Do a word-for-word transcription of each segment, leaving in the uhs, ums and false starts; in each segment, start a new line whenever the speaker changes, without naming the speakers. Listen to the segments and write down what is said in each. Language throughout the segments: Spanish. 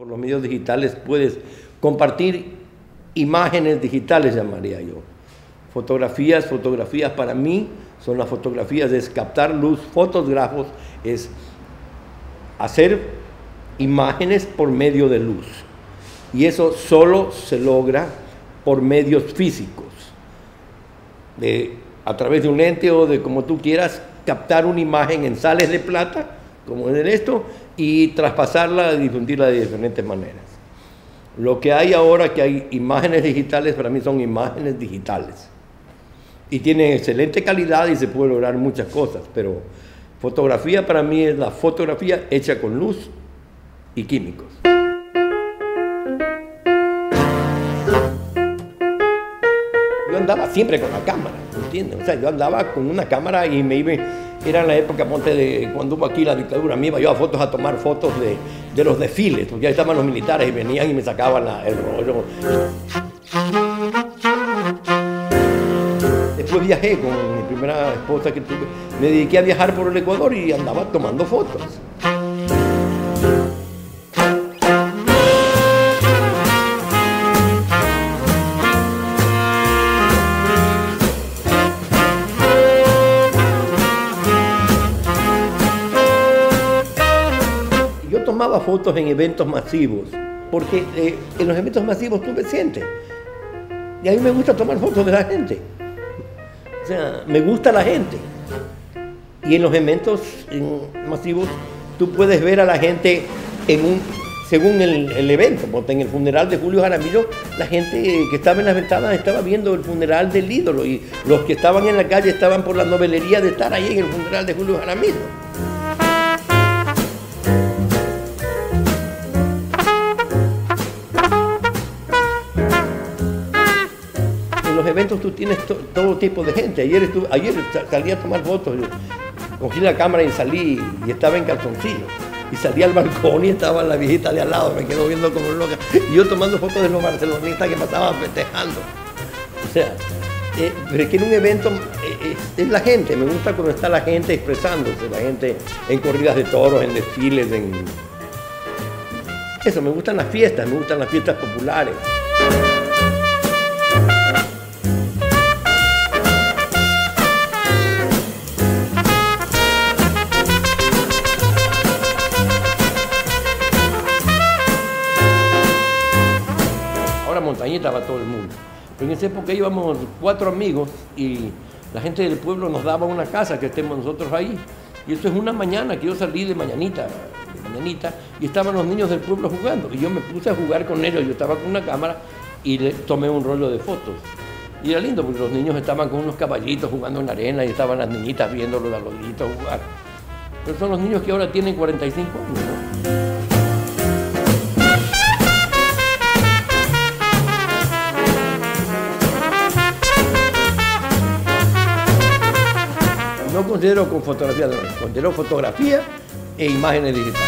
Por los medios digitales puedes compartir imágenes digitales, llamaría yo. Fotografías, fotografías para mí son las fotografías, es captar luz, fotógrafos, es hacer imágenes por medio de luz. Y eso solo se logra por medios físicos, de, a través de un lente o de como tú quieras, captar una imagen en sales de plata, como en esto, y traspasarla y difundirla de diferentes maneras. Lo que hay ahora, que hay imágenes digitales, para mí son imágenes digitales. Y tienen excelente calidad y se puede lograr muchas cosas, pero fotografía para mí es la fotografía hecha con luz y químicos. Yo andaba siempre con la cámara, ¿entiendes? O sea, yo andaba con una cámara y me iba, era en la época, ponte, de cuando hubo aquí la dictadura, me iba yo a fotos a tomar fotos de, de los desfiles, porque ya estaban los militares y venían y me sacaban la, el rollo. Después viajé con mi primera esposa que tuve, me dediqué a viajar por el Ecuador y andaba tomando fotos. Yo tomaba fotos en eventos masivos, porque eh, en los eventos masivos tú me sientes. Y a mí me gusta tomar fotos de la gente. O sea, me gusta la gente. Y en los eventos en masivos tú puedes ver a la gente en un, según el, el evento. Porque en el funeral de Julio Jaramillo, la gente que estaba en las ventanas estaba viendo el funeral del ídolo. Y los que estaban en la calle estaban por la novelería de estar ahí en el funeral de Julio Jaramillo. En los eventos tú tienes to, todo tipo de gente. Ayer, estuve, ayer salí a tomar fotos, yo cogí la cámara y salí y estaba en calzoncillo. Y salí al balcón y estaba la viejita de al lado, me quedó viendo como loca. Y yo tomando fotos de los barcelonistas que pasaban festejando. O sea, eh, pero es que en un evento eh, es, es la gente, me gusta cuando está la gente expresándose, la gente en corridas de toros, en desfiles, en... Eso, me gustan las fiestas, me gustan las fiestas populares. Montañita va todo el mundo. Pero en esa época íbamos cuatro amigos y la gente del pueblo nos daba una casa que estemos nosotros ahí. Y eso es una mañana que yo salí de mañanita, de mañanita, y estaban los niños del pueblo jugando. Y yo me puse a jugar con ellos, yo estaba con una cámara y le tomé un rollo de fotos. Y era lindo porque los niños estaban con unos caballitos jugando en la arena y estaban las niñitas viéndolos a los niñitos jugar. Pero son los niños que ahora tienen cuarenta y cinco años, ¿no? No considero con fotografía, no, considero fotografía e imágenes digitales.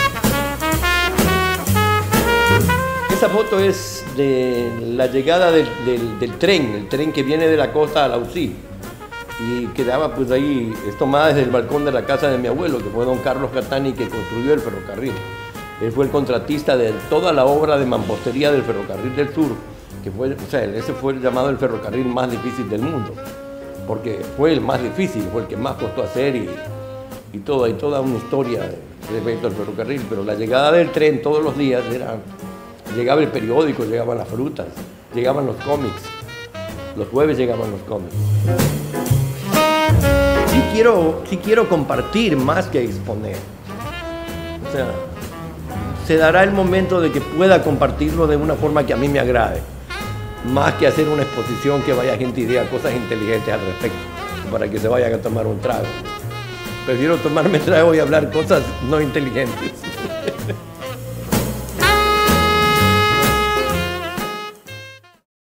Esa foto es de la llegada del, del, del tren, el tren que viene de la costa a la U C I. Y quedaba pues ahí, es tomada desde el balcón de la casa de mi abuelo, que fue don Carlos Catani, que construyó el ferrocarril. Él fue el contratista de toda la obra de mampostería del ferrocarril del sur, que fue, o sea, ese fue llamado el ferrocarril más difícil del mundo. Porque fue el más difícil, fue el que más costó hacer y, y todo, hay toda una historia respecto al ferrocarril, pero la llegada del tren todos los días era, llegaba el periódico, llegaban las frutas, llegaban los cómics, los jueves llegaban los cómics. Sí quiero, sí quiero compartir más que exponer, o sea, se dará el momento de que pueda compartirlo de una forma que a mí me agrade. Más que hacer una exposición que vaya gente y diga cosas inteligentes al respecto, para que se vayan a tomar un trago. Prefiero tomarme trago y hablar cosas no inteligentes.